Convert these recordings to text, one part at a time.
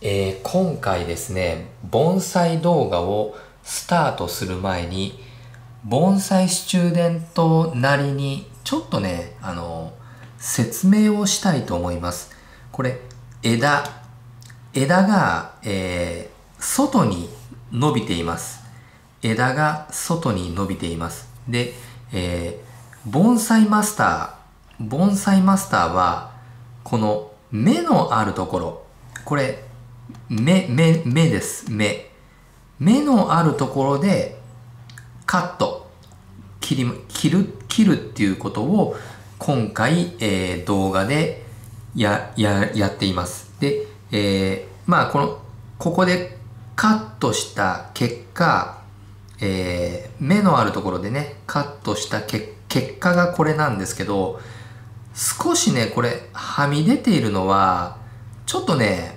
今回ですね、盆栽動画をスタートする前に、盆栽スチューデントなりにちょっとね、説明をしたいと思います。これ、枝が、外に伸びています。枝が外に伸びています。で、盆栽マスターは、この芽のあるところ、これ、芽です。芽のあるところで、カット、切るっていうことを、今回、動画でやっています。で、ここでカットした結果、芽のあるところでね、カットした結果がこれなんですけど、少しね、これ、はみ出ているのは、ちょっとね、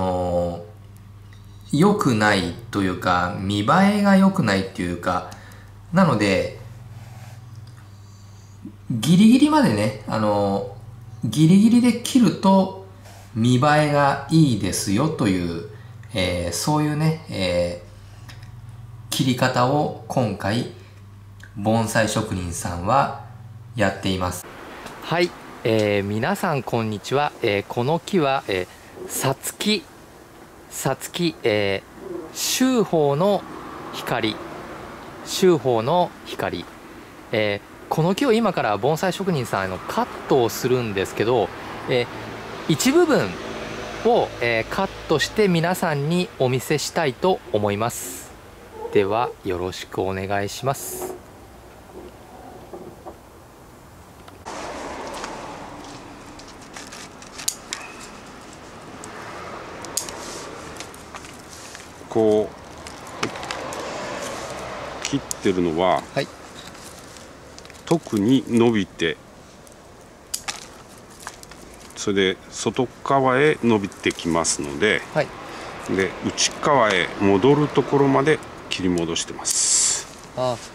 良くないというか、見栄えが良くないっていうか、なので、ギリギリまでね、ギリギリで切ると見栄えがいいですよという、そういうね、切り方を今回、盆栽職人さんはやっています。はい、皆さんこんにちは。この木は、さつき、秋豊の光、この木を今から盆栽職人さんカットをするんですけど、一部分を、カットして皆さんにお見せしたいと思います。ではよろしくお願いします。 こう切ってるのは、 はい、 特に伸びて、それで外側へ伸びてきますので、 はい、 で内側へ戻るところまで切り戻してます。 なんて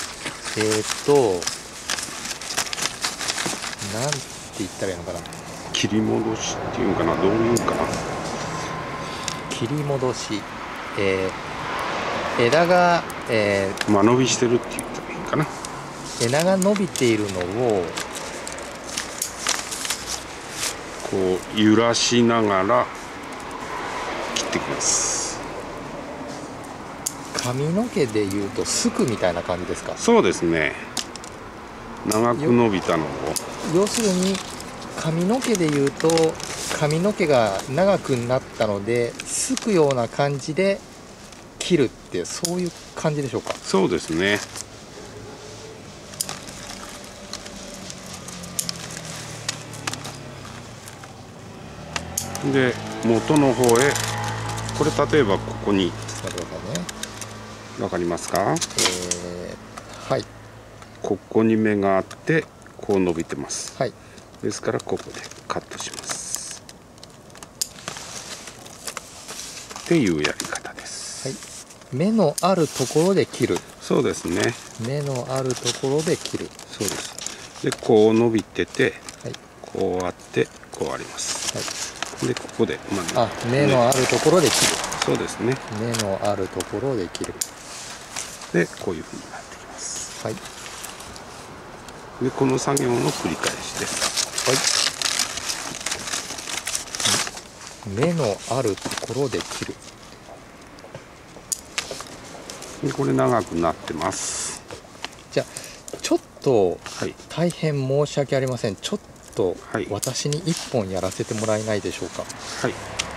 言ったらいいのかな。 切り戻しっていうのかな、どういうんかな。 切り戻し、枝が、 間延びしてるって言ったらいいかな。 枝が伸びているのをこう揺らしながら切ってきます。 髪の毛でいうとすくみたいな感じですか。 そうですね。長く伸びたのを、 要するに髪の毛でいうと髪の毛が長くなったのですくような感じで切るって、そういう感じでしょうか。 そうですね。で元の方へ、これ例えばここに、 待ってくださいね。 わかりますか。 はい、 ここに芽があってこう伸びてます。 はい、 ですからここでカットしますっていうやり方です。 はい、芽のあるところで切る。 そうですね。 芽のあるところで切る。 そうです。でこう伸びてて、 はい、 こうあってこうあります。 はい、 でここで、 芽のあるところで切る。 そうですね。 芽のあるところで切る。 でこういうふうになってきます。 はい、 でこの作業の繰り返しです。 はい、芽のあるところで切る。 でこれ長くなってます。 じゃあちょっと、 はい、 大変申し訳ありません。ちょっと、 はい、 私に一本やらせてもらえないでしょうか。 はい。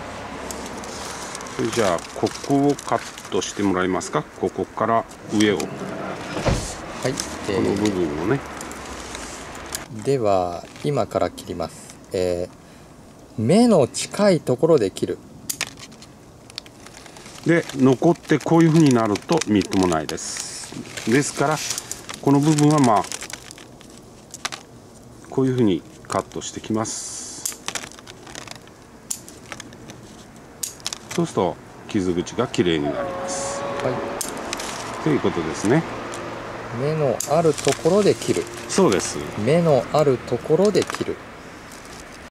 それじゃあここをカットしてもらえますか。ここから上を、 はい、 この部分をね。 では今から切ります。芽の近いところで切る。 で残ってこういうふうになるとみっともないです。ですからこの部分はこういうふうにカットしてきます。そうすると傷口がきれいになります。 はい、 ということですね。 芽のあるところで切る。 そうです。 芽のあるところで切る。